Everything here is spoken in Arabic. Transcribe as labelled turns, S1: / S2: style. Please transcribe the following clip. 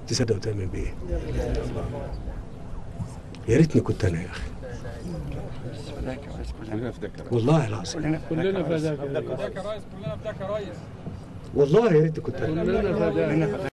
S1: تصدق وتؤمن بإيه؟ يا ريتني كنت أنا يا أخي. والله العظيم
S2: كلنا فداك يا ريس، كلنا فداك يا ريس.
S1: والله يا ريتني كنت أنا.
S2: كلنا فداك.